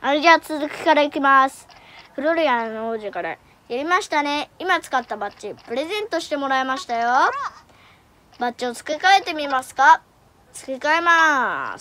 じゃあ続きからいきます。フロリアンの王子から。やりましたね。今使ったバッジプレゼントしてもらいましたよ。バッジを付け替えてみますか？付け替えます。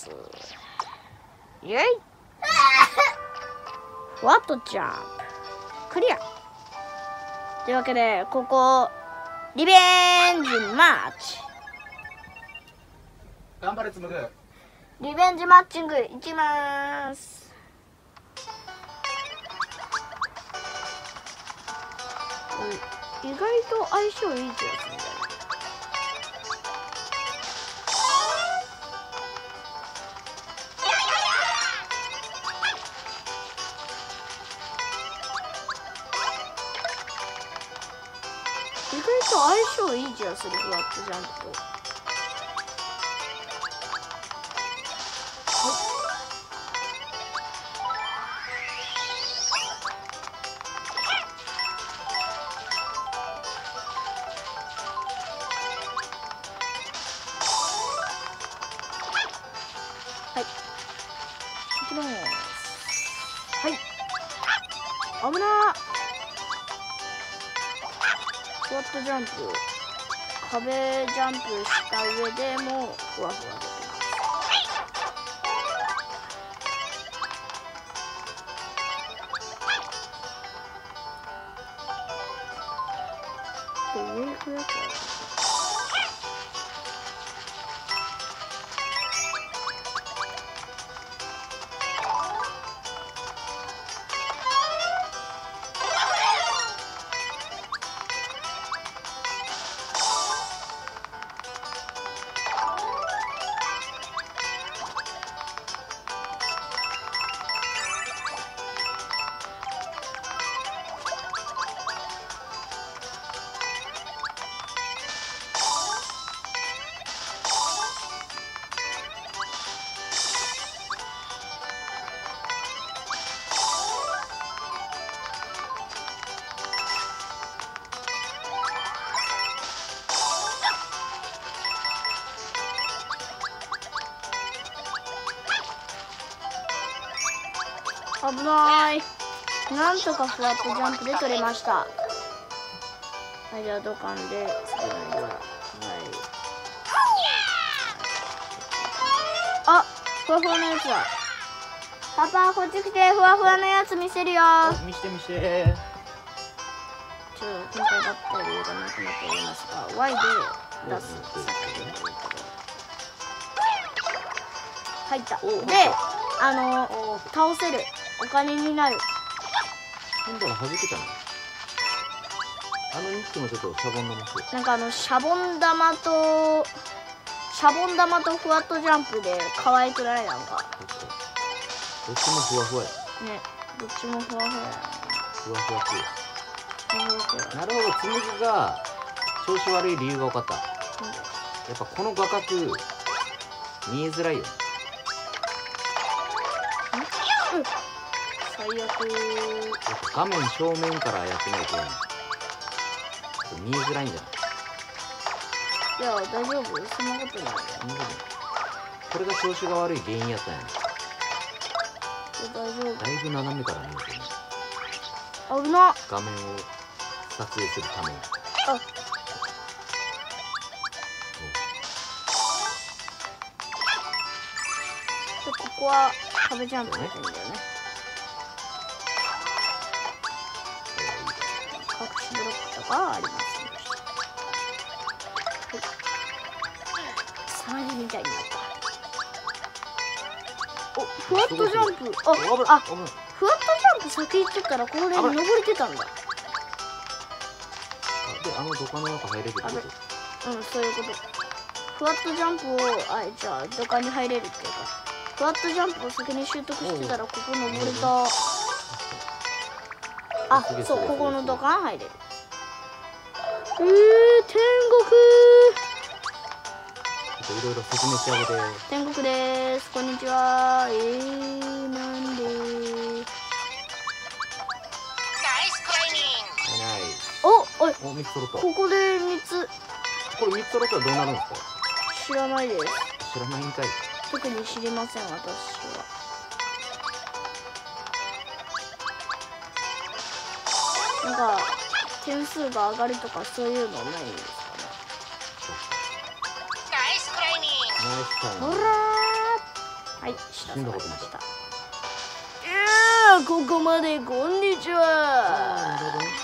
イエイふわっとジャンプクリアというわけで、ここリベンジマッチ。 頑張れつむぐ。 リベンジマッチングいきます。意外と相性いい気がするんだよね。意外と相性いい気がする、ふわっとジャンプと。はい、いきます。はい、危なー。ふわっとジャンプ、壁ジャンプした上でもふわふわできます。上行くやつ危ない。なんとかふわっとジャンプで取れました。はい、じゃあ土管で次は、はい、あ、ふわふわのやつだ。パパこっち来て、ふわふわのやつ見せるよ。 見して見して。 ちょっと今回バッテリーがなくなっておりますが、 Y で出す入った。で、倒せるお金になる。 今度は弾けたの。2匹もちょっとシャボン玉して。 なんかシャボン玉とふわっとジャンプで可愛くない？なんかどっちもふわふわやね。どっちもふわふわや。 ふわふわ系。なるほど、つむぎが調子悪い理由が分かった。やっぱこの画角見えづらいよ。 最悪。 やっぱ画面正面からやってないと見えづらいんじゃない？ いや、大丈夫、そんなことない。 これが調子が悪い原因やったんやね。 大丈夫。 だいぶ斜めから見えてるね。 危な。 画面を撮影するために。 あ、ここは壁ジャンプできるんだよね。隠しブロックとかありますね。はい、3人みたいになった。お、ふわっとジャンプ。あ、ふわっとジャンプ先行ってたらこれに登れてたんだ。 で、土管の中入れるってこと？ うん、そういうこと。ふわっとジャンプを、じゃあ土管に入れるっていうか、ふわっとジャンプを先に習得してたらここ登れた。あ、そう、ここの土管入れる。天国。 いろいろ説明してあげて。 天国です。こんにちは。なんで。お、おい。 3つ揃った。 ここで3つ。 これ3つ揃ったらどうなるんですか？ 知らないです。 知らないんかい。 特に知りません、私は。 なんか点数が上がるとかそういうのないんですかね。 ナイスタイム。 ほらー、はい、下下がりました。ここまでこんにちは。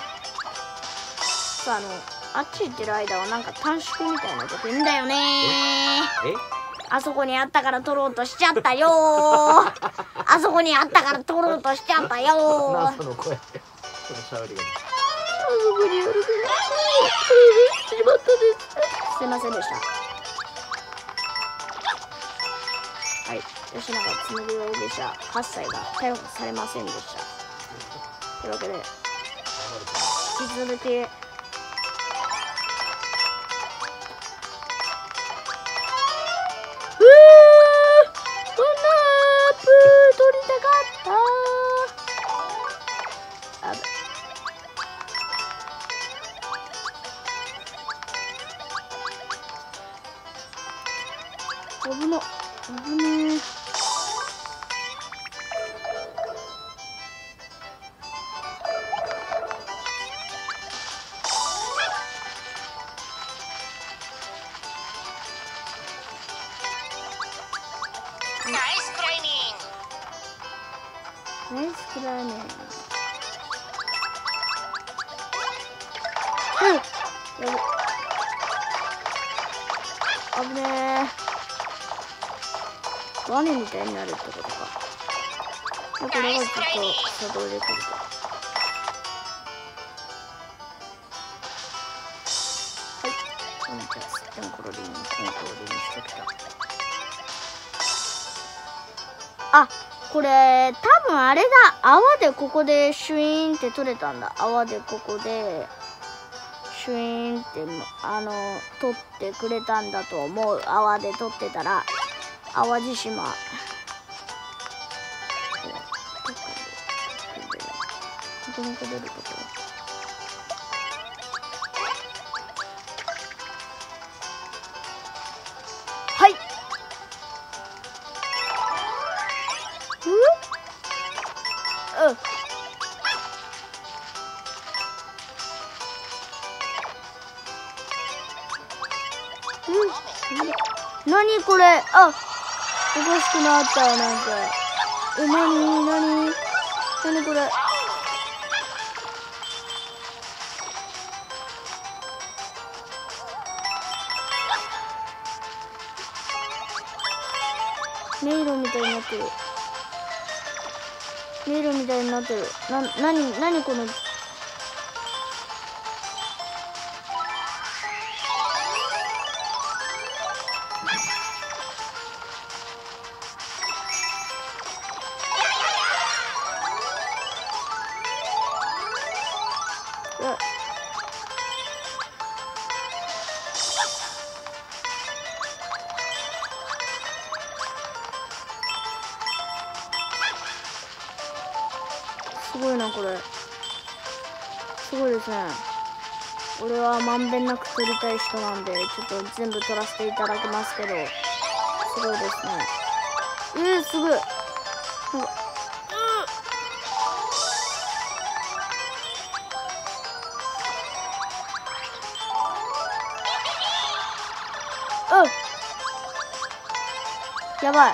さあ、あっち行ってる間はなんか短縮みたいなこと言うんだよね。あそこにあったから取ろうとしちゃったよー。あそこにあったから取ろうとしちゃったよー。 なんその声、そのしゃべりが。 あそこにあるからしまったです。すいませんでした。はい、吉永紬容疑者8歳が逮捕されませんでした。というわけで引き続き取りたかった。危な、危ねえ。ナイスクライミング。危ねえ。ワニみたいになるってことか。これがずっと作動できると。はい。じゃあ、すってんころりん、してきた。あ、これ多分あれだ。泡でここでシュイーンって取れたんだ。泡でここでシュイーンって取ってくれたんだと思う。泡で取ってたら淡路島この子出るところ。はい。何これ。あ、おかしくなった。なんか何これ。迷路みたいになってる。何この。すごいな、これ。すごいですね。俺はまんべんなく撮りたい人なんで、ちょっと全部撮らせていただきますけど、すごいですね。すごい。なんか、やばい。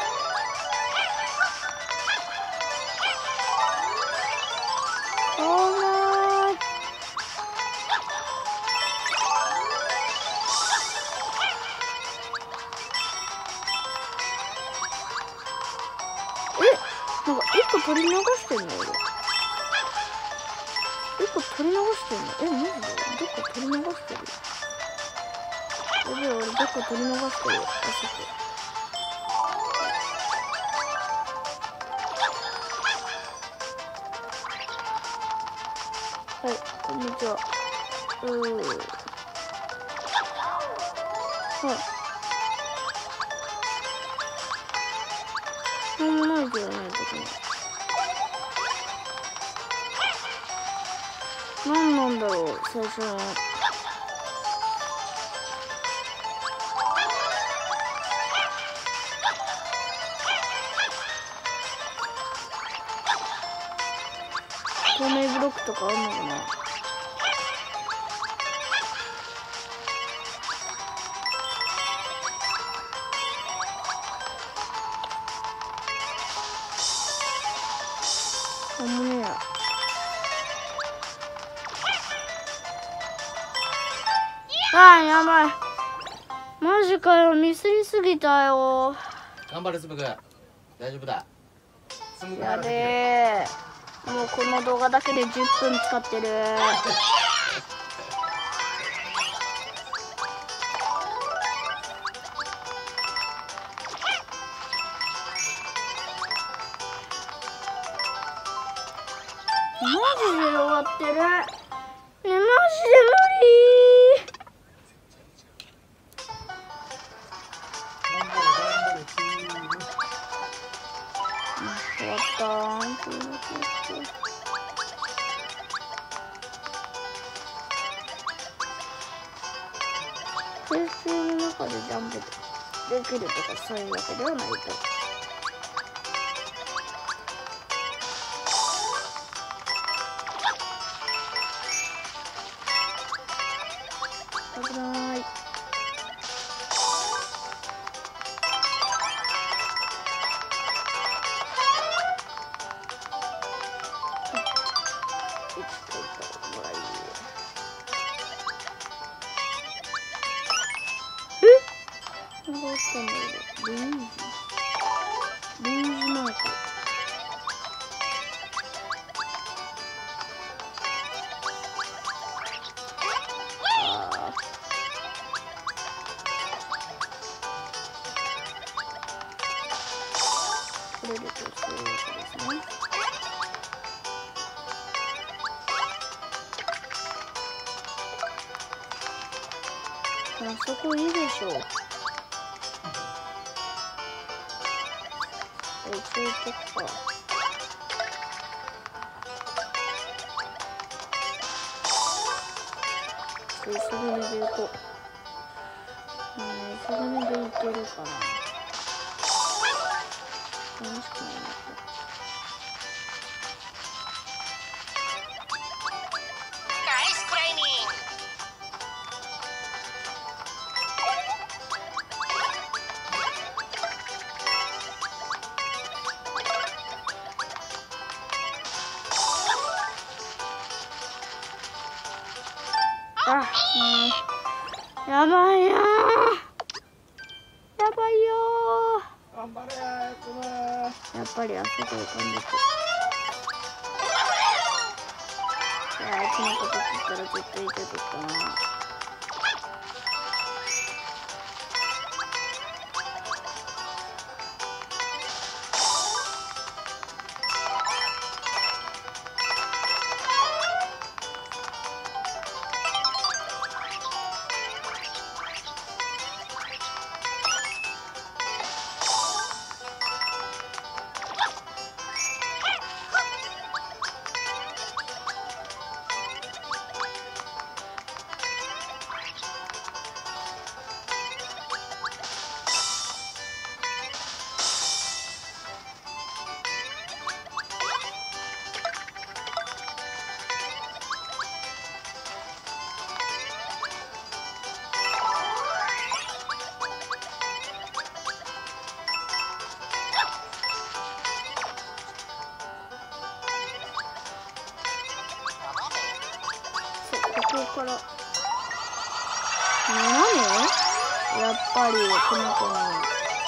なんか1個取り逃してんの俺。1個取り逃してんの。マジでどっか取り逃してる。やべえ、俺どっか取り逃してる。はい、こんにちは。はい。なんもないけどね、特に。何なんだろう、最初の。透明ブロックとかあるのかな。 なんもねえや。あー、やばい。マジかよ、ミスりすぎたよ。 頑張れつむぐ、大丈夫だ。つむぐやべえ。もうこの動画だけで10分使ってる。マジで終わってる。ね、マジで無理。終わった。空中の中でジャンプできるとかそういうわけではないと。危ない。どうしたんだろう。ルージマーク。これでそういうわけですね。あそこいいでしょう。そういうとこか。急ぎ目で行こう。急ぎ目で行けるかな。楽しくないのか。 ナイスクライミング。 あ、やばいよー。やばいよー。 頑張れー、つむ。 やっぱりあそこ浮かんでく。いや、あいつのこと聞いたら絶対いけるかな。ここから斜め？やっぱりこの子のなんか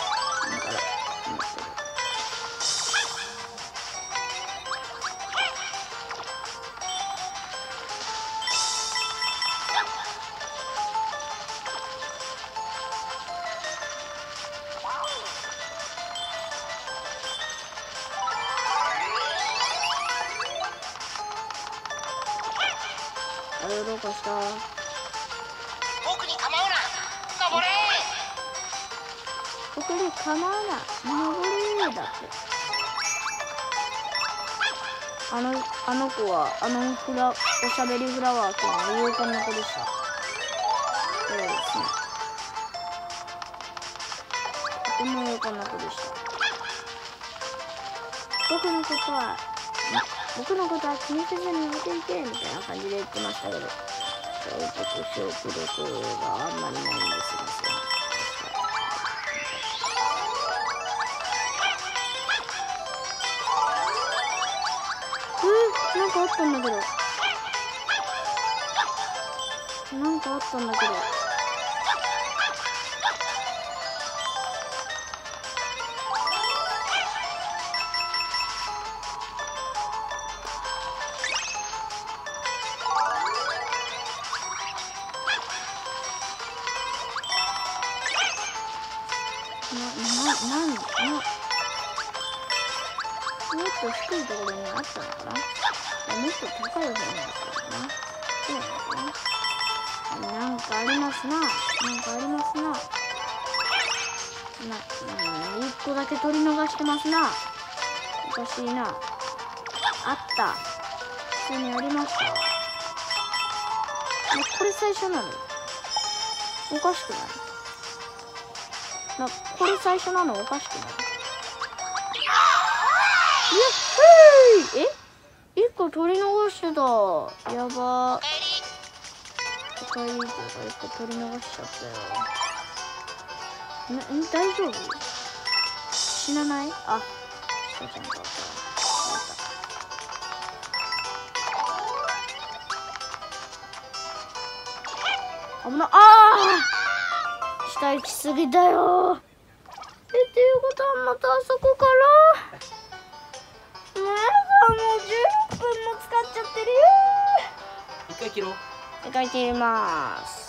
あれどうかした？ 僕に構うな。登れ。 僕に構うな。登れだって。あの子はおしゃべりフラワー君の勇敢な子でした。そうですね。とても勇敢な子でした。僕のことは気にせずに見ていてみたいな感じで言ってましたけど、記憶力があんまりないんですよね。 なんかあったんだけど。なんかあったんだけど。もっと低いところにあったのかな。もっと高い方なんですけどな。そうなんですね。なんかありますな。なんかありますな。1個だけ取り逃してますな。おかしいな。あった。普通にありました。これ最初なの？おかしくない？これ最初なのおかしくない？1個取り逃してた。やば。おかえりっていうか1個取り逃しちゃったよ。大丈夫？死なない？あ、したちゃんか。危な。下行きすぎだよ。っていうことはまたあそこからもう10分も使っちゃってるよ。 一回切ろう。 一回切ります。